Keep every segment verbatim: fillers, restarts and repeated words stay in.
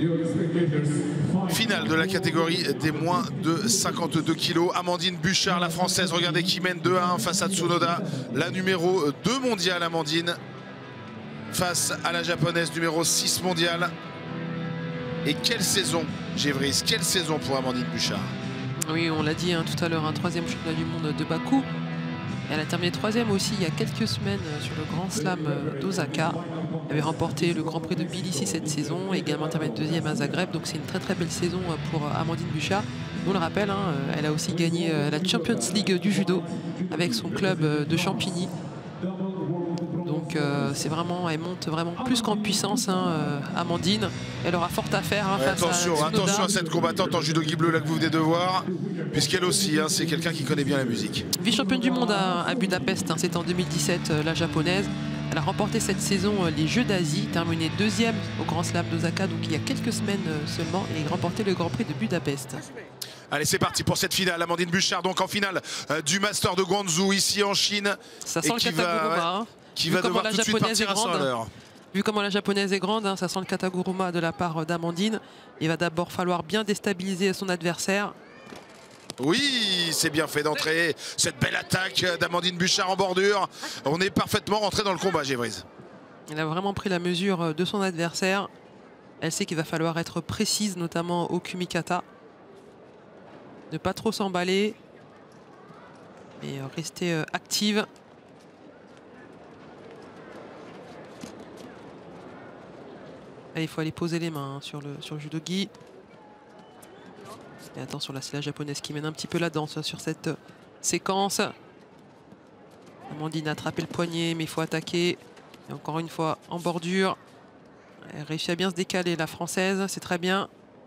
Finale de la catégorie des moins de cinquante-deux kilos. Amandine Bouchard, la française, regardez, qui mène deux à un face à Tsunoda, la numéro deux mondiale, Amandine, face à la japonaise numéro six mondiale. Et quelle saison, Gévris, quelle saison pour Amandine Bouchard. Oui, on l'a dit hein, tout à l'heure, un troisième championnat du monde de Bakou. Elle a terminé troisième aussi il y a quelques semaines sur le Grand Slam d'Osaka. Elle avait remporté le Grand Prix de Tbilissi cette saison et également terminé deuxième à Zagreb. Donc c'est une très très belle saison pour Amandine Bouchard. On le rappelle, hein, elle a aussi gagné la Champions League du judo avec son club de Champigny. Donc euh, c'est vraiment, elle monte vraiment plus qu'en puissance, hein, euh, Amandine. Elle aura fort à faire hein, ouais, face attention, à attention à cette combattante en judo gui bleu là que vous venez de voir, puisqu'elle aussi, hein, c'est quelqu'un qui connaît bien la musique. Vice-championne du monde à, à Budapest, hein, c'était en deux mille dix-sept, euh, la japonaise. Elle a remporté cette saison euh, les Jeux d'Asie, terminé deuxième au Grand Slam d'Osaka, donc il y a quelques semaines euh, seulement, et remporté le Grand Prix de Budapest. Allez, c'est parti pour cette finale. Amandine Bouchard, donc en finale euh, du Master de Guangzhou, ici en Chine. Ça sent le Kataguruma, va, hein. Qui va devoir tout de suite partir à cent à l'heure. Vu comment la japonaise est grande, hein, ça sent le Kataguruma de la part d'Amandine. Il va d'abord falloir bien déstabiliser son adversaire. Oui, c'est bien fait d'entrer. Cette belle attaque d'Amandine Bouchard en bordure. On est parfaitement rentré dans le combat, Gévris. Elle a vraiment pris la mesure de son adversaire. Elle sait qu'il va falloir être précise, notamment au kumikata. Ne pas trop s'emballer. Mais rester active. Allez, il faut aller poser les mains hein, sur, le, sur le judogi. Et attention, là, c'est la japonaise qui mène un petit peu la danse sur cette euh, séquence. Amandine a attrapé le poignet, mais il faut attaquer. Et encore une fois, en bordure. Elle réussit à bien se décaler, la française. C'est très bien.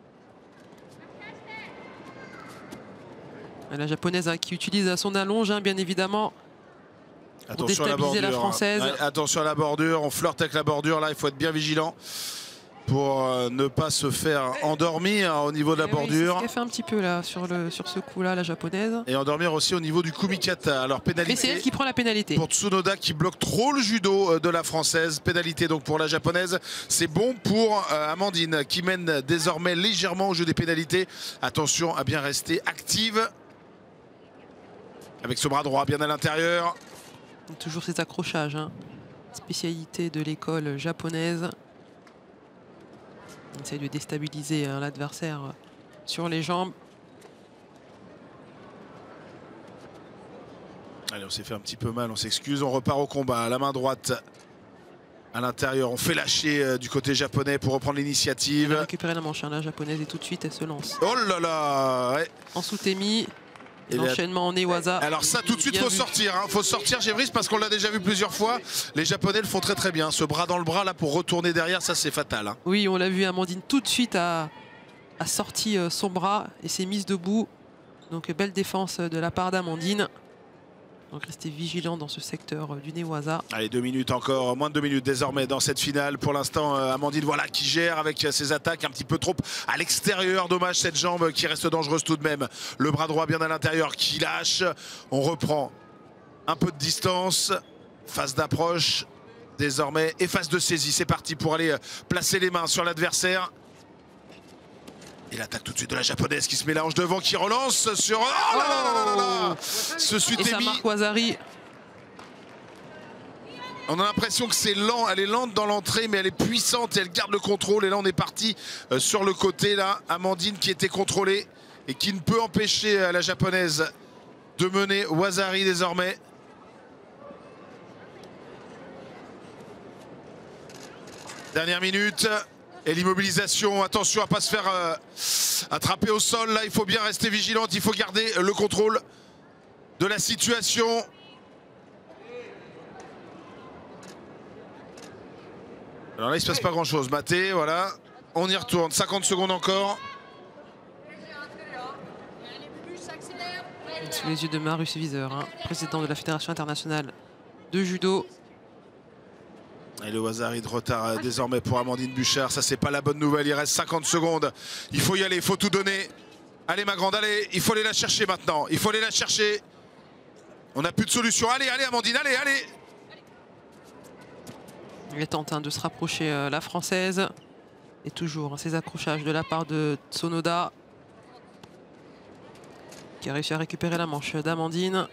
Et la japonaise hein, qui utilise son allonge, hein, bien évidemment. Pour attention déstabiliser à la, bordure, la française. hein. Attention à la bordure, on flirte avec la bordure. Là, il faut être bien vigilant pour euh, ne pas se faire endormir hein, au niveau de la et bordure. Oui, c'est ce qu'elle fait un petit peu là sur, le, sur ce coup-là, la japonaise. Et endormir aussi au niveau du kumikata. Alors pénalité. Mais c'est elle qui prend la pénalité. Pour Tsunoda qui bloque trop le judo de la française. Pénalité donc pour la japonaise. C'est bon pour euh, Amandine qui mène désormais légèrement au jeu des pénalités. Attention à bien rester active. Avec ce bras droit bien à l'intérieur. Toujours ces accrochages. Hein. Spécialité de l'école japonaise. On essaie de déstabiliser hein, l'adversaire sur les jambes. Allez, on s'est fait un petit peu mal, on s'excuse. On repart au combat. La main droite à l'intérieur. On fait lâcher euh, du côté japonais pour reprendre l'initiative. Elle a récupéré la manche, hein, la japonaise, et tout de suite elle se lance. Oh là là ouais. En sous-témi. L'enchaînement en Newaza. Alors ça, tout de suite, il faut vu. sortir. Il hein. faut sortir, Gévris, parce qu'on l'a déjà vu plusieurs fois. Les Japonais le font très très bien. Ce bras dans le bras, là, pour retourner derrière, ça, c'est fatal. Hein. Oui, on l'a vu, Amandine, tout de suite, a, a sorti euh, son bras et s'est mise debout. Donc, belle défense de la part d'Amandine. Donc, restez vigilant dans ce secteur euh, du Newaza. Allez, deux minutes encore, moins de deux minutes désormais dans cette finale. Pour l'instant, euh, Amandine, voilà, qui gère avec euh, ses attaques un petit peu trop à l'extérieur. Dommage, cette jambe qui reste dangereuse tout de même. Le bras droit bien à l'intérieur qui lâche. On reprend un peu de distance. Phase d'approche désormais et phase de saisie. C'est parti pour aller euh, placer les mains sur l'adversaire. Et l'attaque tout de suite de la japonaise qui se mélange devant, qui relance sur... Oh là là là là là là. Ce Et ça marque Wazari. On a l'impression que c'est lent, elle est lente dans l'entrée, mais elle est puissante et elle garde le contrôle. Et là, on est parti euh, sur le côté, là. Amandine qui était contrôlée et qui ne peut empêcher euh, la japonaise de mener Wazari désormais. Dernière minute. Et l'immobilisation, attention à ne pas se faire euh, attraper au sol. Là, il faut bien rester vigilante, il faut garder le contrôle de la situation. Alors là, il ne se passe pas grand-chose. Maté, voilà. On y retourne. cinquante secondes encore. Sous les yeux de Marius Wieser, hein, président de la Fédération internationale de judo. Et le Wazari de retard euh, désormais pour Amandine Bouchard. Ça, c'est pas la bonne nouvelle. Il reste cinquante secondes. Il faut y aller, il faut tout donner. Allez, ma grande, allez. Il faut aller la chercher maintenant. Il faut aller la chercher. On n'a plus de solution. Allez, allez, Amandine, allez, allez. Elle tente hein, de se rapprocher, euh, la française. Et toujours hein, ces accrochages de la part de Tsunoda, qui a réussi à récupérer la manche d'Amandine.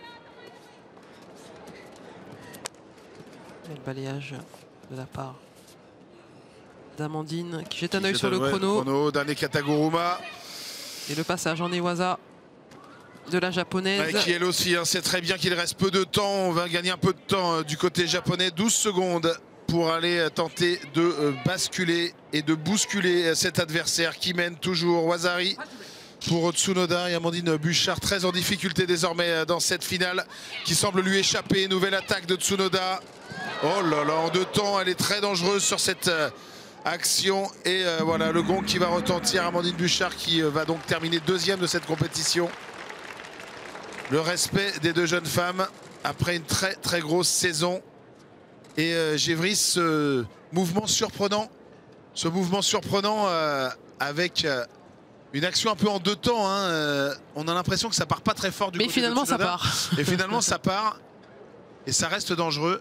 Et le balayage de la part d'Amandine qui jette un œil sur le chrono. chrono d'un Kataguruma. Et le passage en Iwasa de la japonaise. Ouais, qui elle aussi, hein, c'est très bien qu'il reste peu de temps. On va gagner un peu de temps euh, du côté japonais. douze secondes pour aller euh, tenter de euh, basculer et de bousculer euh, cet adversaire qui mène toujours. Wazari pour Tsunoda et Amandine Bouchard très en difficulté désormais euh, dans cette finale qui semble lui échapper. Nouvelle attaque de Tsunoda. Oh là là, en deux temps, elle est très dangereuse sur cette euh, action. Et euh, voilà, le gong qui va retentir. Amandine Bouchard qui euh, va donc terminer deuxième de cette compétition. Le respect des deux jeunes femmes après une très très grosse saison. Et euh, Gévry, ce mouvement surprenant, ce mouvement surprenant euh, avec euh, une action un peu en deux temps. Hein, euh, on a l'impression que ça part pas très fort du Mais côté finalement de Tsunoda. ça part. Et finalement ça part. Et ça reste dangereux.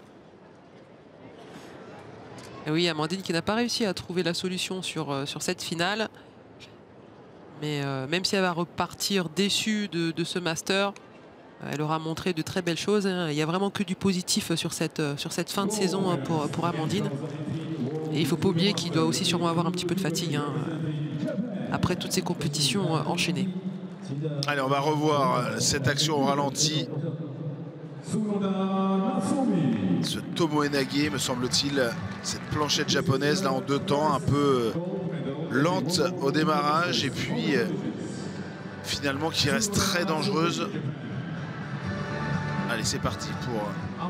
Et oui, Amandine qui n'a pas réussi à trouver la solution sur, euh, sur cette finale. Mais euh, même si elle va repartir déçue de, de ce master, elle aura montré de très belles choses. Hein. Il n'y a vraiment que du positif sur cette, sur cette fin de saison hein, pour, pour Amandine. Et il ne faut pas oublier qu'il doit aussi sûrement avoir un petit peu de fatigue hein, après toutes ces compétitions euh, enchaînées. Allez, on va revoir cette action au ralenti. Ce Tomoe Nage, me semble-t-il, cette planchette japonaise là en deux temps, un peu lente au démarrage et puis euh, finalement qui reste très dangereuse. Allez, c'est parti pour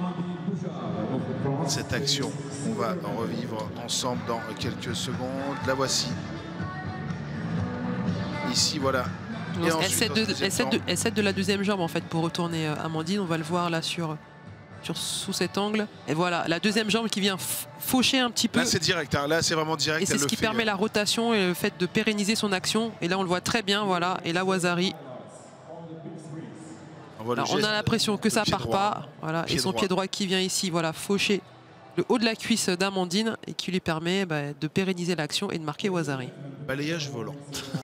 cette action. On va en revivre ensemble dans quelques secondes. La voici. Ici, voilà. Et elle cède de, de, de la deuxième jambe en fait pour retourner euh, Amandine. On va le voir là sur, sur sous cet angle. Et voilà, la deuxième jambe qui vient faucher un petit peu. Là, c'est direct. Hein. Là, c'est vraiment direct. Et c'est ce qui fait, permet euh... la rotation et le fait de pérenniser son action. Et là, on le voit très bien. Voilà. Et là, Wazari. On, Alors, on a l'impression que ça part droit. pas. Voilà. Et son droit. pied droit qui vient ici, voilà, faucher le haut de la cuisse d'Amandine et qui lui permet bah, de pérenniser l'action et de marquer Wazari. Balayage volant.